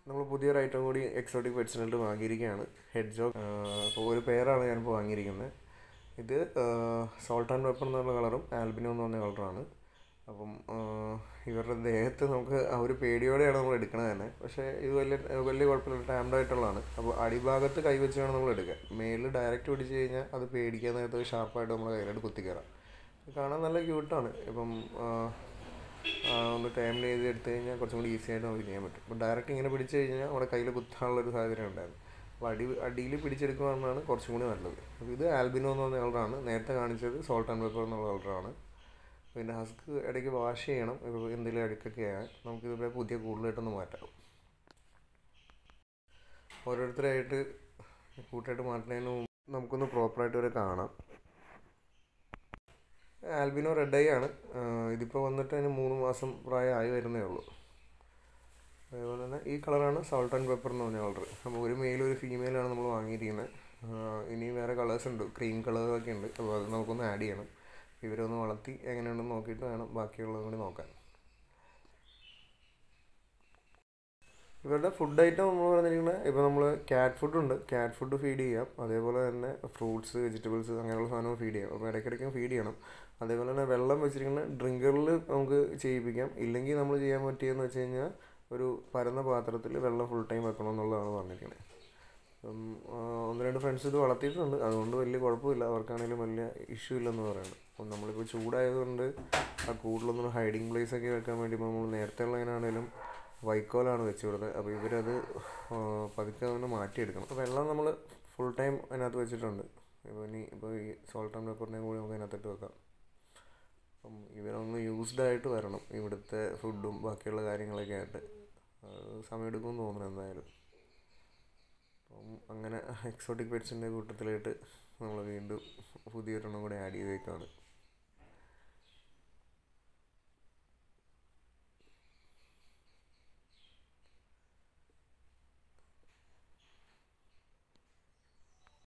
നമ്മൾ പുതിയൊരു ഐറ്റം കൂടി എക്സോട്ടിക് പെറ്റ്സിനായിട്ട് വാങ്ങിയിരിക്കുകയാണ്. ഹെഡ്ജോഗ്. അപ്പോൾ ഒരു പെയറാണ് ഞാനിപ്പോൾ വാങ്ങിയിരിക്കുന്നത്. ഇത് സോൾട്ട് ആൻഡ് പെപ്പർ എന്നുള്ള കളറും ആൽബിനോ എന്ന് പറഞ്ഞ കളറാണ്. അപ്പം ഇവരുടെ ദേഹത്ത് നമുക്ക് ആ ഒരു പേടിയോടെയാണ് നമ്മൾ എടുക്കണത് തന്നെ. പക്ഷേ ഇത് വലിയ കുഴപ്പമില്ല, ടാംഡ് ആയിട്ടുള്ളതാണ്. അപ്പോൾ അടിഭാഗത്ത് കൈവച്ച് വേണം നമ്മൾ എടുക്കാൻ. മേലിൽ ഡയറക്റ്റ് പിടിച്ച് കഴിഞ്ഞാൽ അത് പേടിക്കാൻ നേരത്ത് ഷാർപ്പായിട്ട് നമ്മൾ കയ്യിലോട്ട് കുത്തിക്കയറാം. കാണാൻ നല്ല ക്യൂട്ടാണ്. ഇപ്പം ഒന്ന് ടൈമിൽ ചെയ്ത് എടുത്തു കഴിഞ്ഞാൽ കുറച്ചും കൂടി ഈസി ആയിട്ട് നമുക്ക് ചെയ്യാൻ പറ്റും. അപ്പോൾ ഡയറക്റ്റ് ഇങ്ങനെ പിടിച്ച് കഴിഞ്ഞാൽ നമ്മുടെ കയ്യിൽ കുത്താനുള്ളൊരു സാഹചര്യം ഉണ്ടായിരുന്നു. അപ്പോൾ അടിയിൽ പിടിച്ചെടുക്കുകയാണെന്നാണ് കുറച്ചും കൂടി നല്ലത്. അപ്പോൾ ഇത് ആൽബിനോ എന്ന് പറഞ്ഞ കളറാണ്. നേരത്തെ കാണിച്ചത് സോൾട്ട് ആൻഡ് പെപ്പർ എന്നുള്ള കളറാണ്. പിന്നെ ഹസ്ക് ഇടയ്ക്ക് വാഷ് ചെയ്യണം. ഇപ്പോൾ എന്തെങ്കിലും അഴുക്കൊക്കെ ആയാൽ നമുക്കിതിവിടെ പുതിയ കൂടുതലായിട്ടൊന്ന് മാറ്റാം. ഓരോരുത്തരായിട്ട് കൂട്ടായിട്ട് മാറ്റുന്നതിന് മുമ്പ് നമുക്കൊന്ന് പ്രോപ്പറായിട്ട് വരെ കാണാം. ആൽബിനോ റെഡ് ഐ ആണ്. ഇതിപ്പോൾ വന്നിട്ട് അതിന് 3 മാസം പ്രായമായി വരുന്നേ ഉള്ളൂ. അതേപോലെ തന്നെ ഈ കളറാണ് സോൾട്ട് ആൻഡ് പെപ്പർ എന്ന് പറഞ്ഞ കളർ. അപ്പോൾ ഒരു മെയിലും ഒരു ഫീമെയിലാണ് നമ്മൾ വാങ്ങിയിരിക്കുന്നത്. ഇനി വേറെ കളേഴ്സ് ഉണ്ട്, ക്രീം കളറൊക്കെ ഉണ്ട്. അപ്പോൾ അത് നമുക്കൊന്ന് ആഡ് ചെയ്യണം. ഇവരൊന്ന് വളർത്തി എങ്ങനെയുണ്ടെന്ന് നോക്കിയിട്ട് വേണം ബാക്കിയുള്ളതും കൂടി നോക്കാൻ. ഇവരുടെ ഫുഡ് ഐറ്റം നമ്മൾ പറഞ്ഞിരിക്കുന്നത്, ഇപ്പോൾ നമ്മൾ ക്യാറ്റ് ഫുഡുണ്ട്, ക്യാറ്റ് ഫുഡ് ഫീഡ് ചെയ്യാം. അതേപോലെ തന്നെ ഫ്രൂട്ട്സ്, വെജിറ്റബിൾസ് അങ്ങനെയുള്ള സാധനങ്ങൾ ഫീഡ് ചെയ്യാം. അപ്പോൾ ഇടയ്ക്കിടയ്ക്കും ഫീഡ് ചെയ്യണം. അതേപോലെ തന്നെ വെള്ളം വെച്ചിരിക്കുന്ന ഡ്രിങ്കറിൽ നമുക്ക് ചെയ്യിപ്പിക്കാം. ഇല്ലെങ്കിൽ നമ്മൾ ചെയ്യാൻ പറ്റിയെന്ന് വെച്ച് കഴിഞ്ഞാൽ ഒരു പരന്ന പാത്രത്തിൽ വെള്ളം ഫുൾ ടൈം വെക്കണം എന്നുള്ളതാണ് പറഞ്ഞിരിക്കുന്നത്. അപ്പം 1-2 ഫ്രണ്ട്സ് ഇത് വളർത്തിയിട്ടുണ്ട്. അതുകൊണ്ട് വലിയ കുഴപ്പമില്ല, അവർക്കാണെങ്കിലും വലിയ ഇഷ്യൂ ഇല്ലെന്ന് പറയുന്നത്. അപ്പം നമ്മളിപ്പോൾ ചൂടായതുകൊണ്ട് ആ കൂടുതലൊന്നും ഹൈഡിങ് പ്ലേസ് ഒക്കെ വെക്കാൻ വേണ്ടി ഇപ്പോൾ നമ്മൾ നേരത്തെ ഉള്ളതിനാണെങ്കിലും വൈക്കോലാണ് വെച്ച് കൊടുത്തത്. അപ്പോൾ ഇവരത് പതുക്കെ ഒന്ന് മാറ്റിയെടുക്കണം. അപ്പോൾ വെള്ളം നമ്മൾ ഫുൾ ടൈം അതിനകത്ത് വെച്ചിട്ടുണ്ട്. ഇപ്പോൾ ഈ സോൾട്ട് ആൻഡ് പെപ്പറിനെയും കൂടി നമുക്ക് അതിനകത്തിട്ട് വെക്കാം. അപ്പം ഇവരൊന്ന് യൂസ്ഡ് ആയിട്ട് വരണം, ഇവിടുത്തെ ഫുഡും ബാക്കിയുള്ള കാര്യങ്ങളൊക്കെ ആയിട്ട്. സമയമെടുക്കുമെന്ന് തോന്നുന്നു എന്തായാലും. അപ്പം അങ്ങനെ എക്സോട്ടിക് പെറ്റ്സിൻ്റെ കൂട്ടത്തിലായിട്ട് നമ്മൾ വീണ്ടും പുതിയൊരെണ്ണം കൂടെ ആഡ് ചെയ്തേക്കാണ്.